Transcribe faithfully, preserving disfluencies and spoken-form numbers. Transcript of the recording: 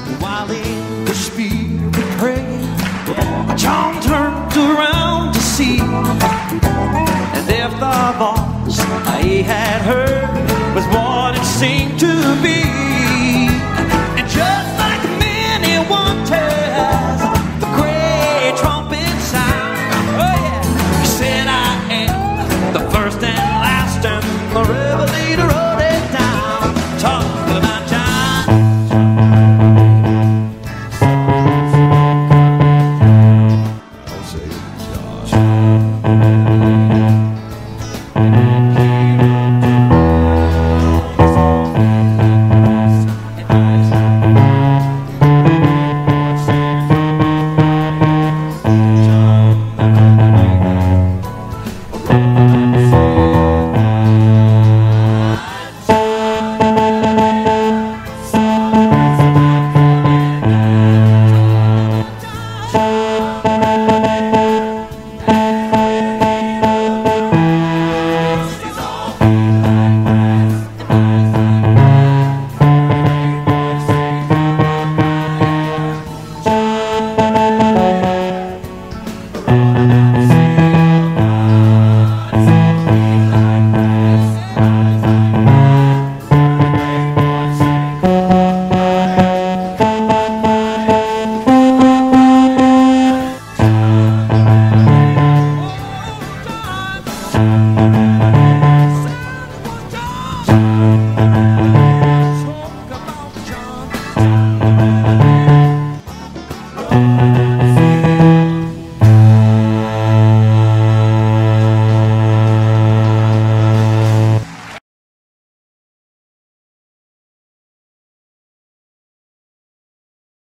while in the spirit prayed, John turned around to see, and if the voice he had heard was what it seemed to be, and just like many wanted the great trumpet sound, oh yeah, he said, I am the first and last, and the Revelator wrote it down, talking about John. Thank you.